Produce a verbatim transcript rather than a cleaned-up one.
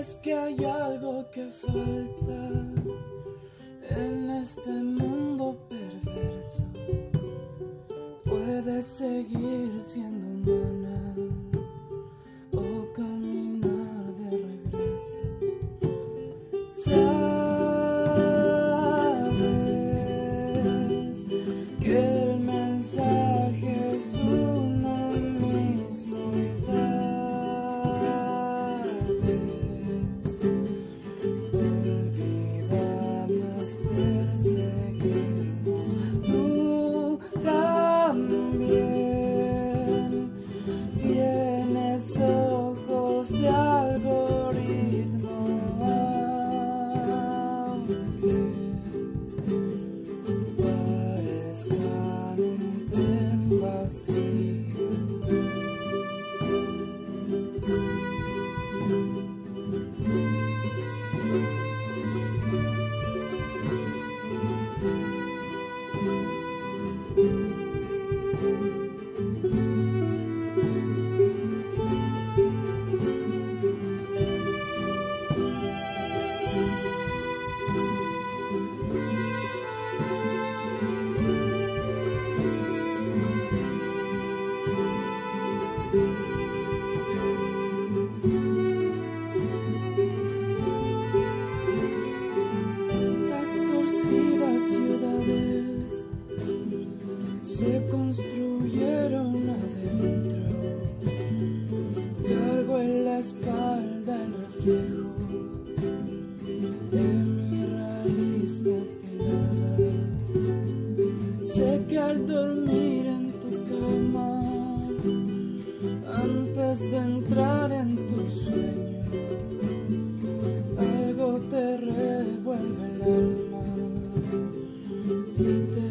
es que hay algo que falta en este mundo perverso. Puedes seguir siendo humana o caminar de regreso. Sabes que el mensaje es uno mismo y tal vez olvidamos perseguirnos. Tú también tienes ojos de algoritmo, aunque parezcan un tren vacío. Estas torcidas ciudades se construyeron adentro. Cargo en la espalda el reflejo de mi raíz mutilada. Sé que al dormir en tu cama, antes de entrar en tu sueño, algo te revuelve el alma y te